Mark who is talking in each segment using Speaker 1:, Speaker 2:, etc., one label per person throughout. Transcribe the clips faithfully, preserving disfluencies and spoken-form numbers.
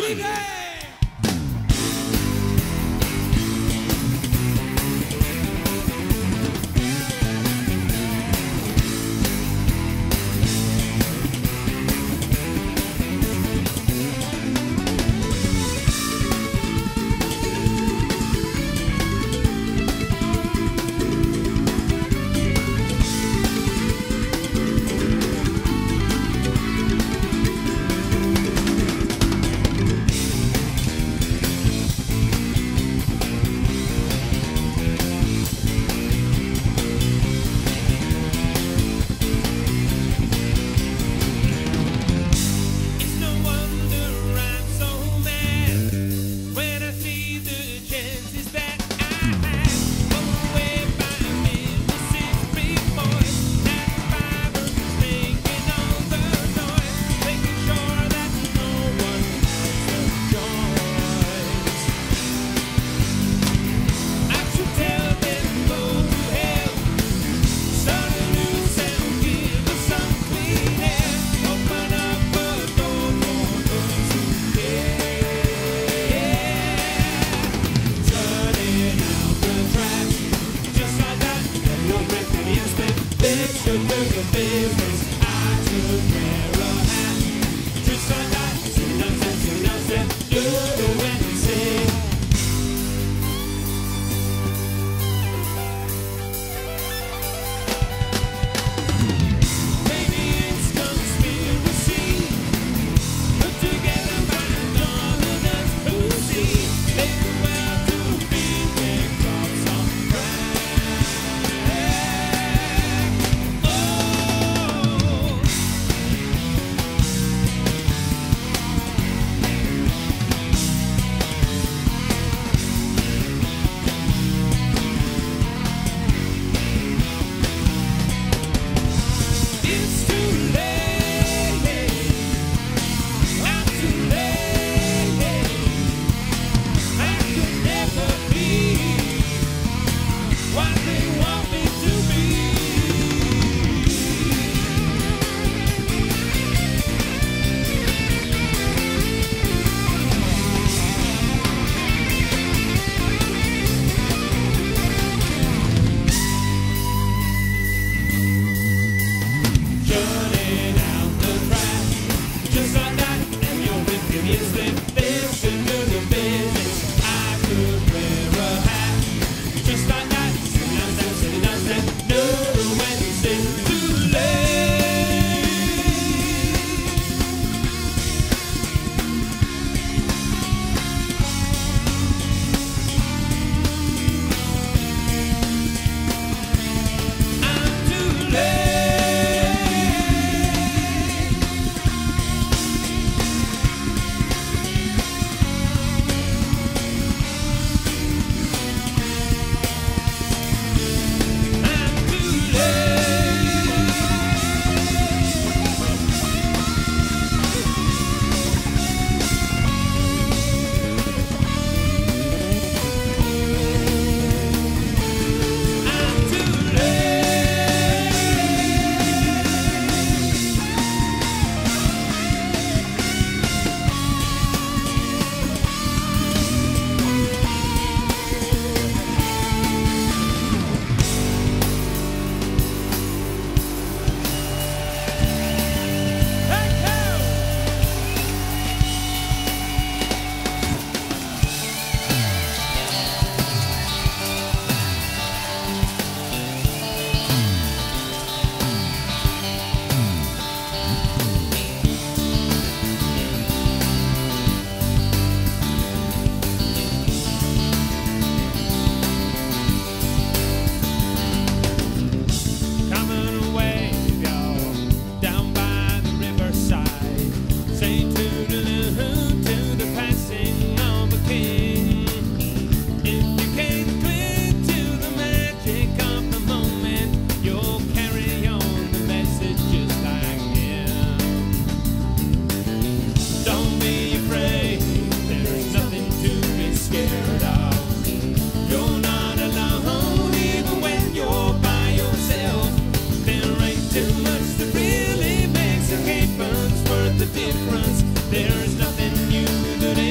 Speaker 1: the difference. There is nothing new that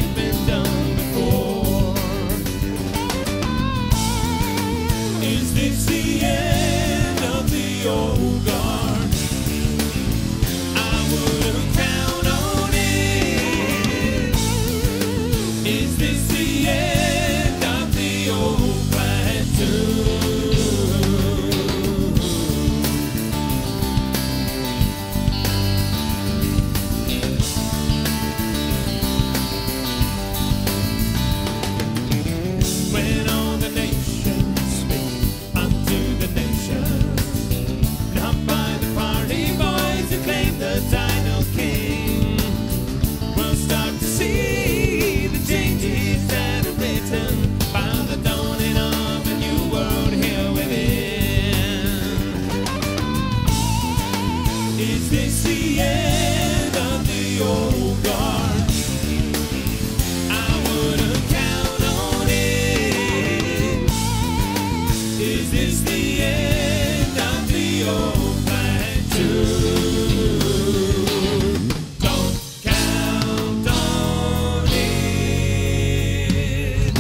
Speaker 1: the end of the old guard? I wouldn't count on it. Is this the end of the old plan too? Don't count on it.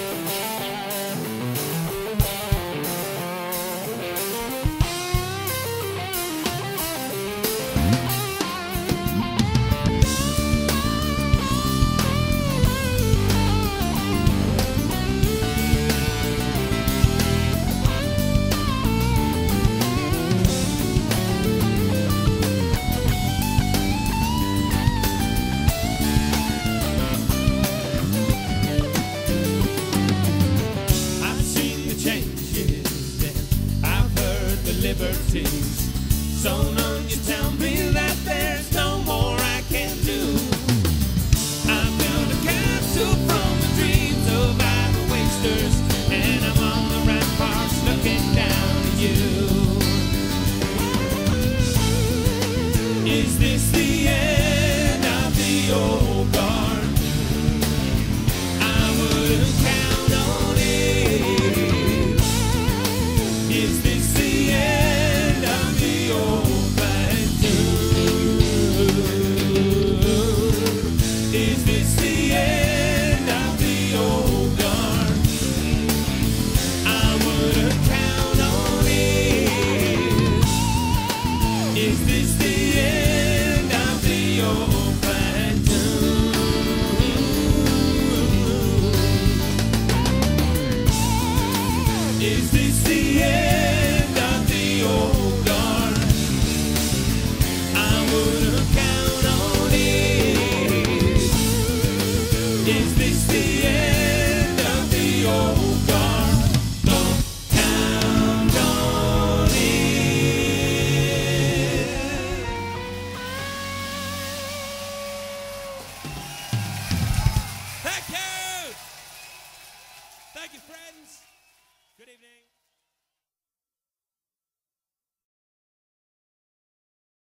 Speaker 1: Liberties. So none you tell me that there's no more I can do. I built a castle from the dreams of idle wasters, and I'm on the ramparts looking down at you. Is this the end of the old guard? I wouldn't count on it. Is this the end of the old plan too? Is this the end of the old guard? I wouldn't count on it. Is this the end of the old plan?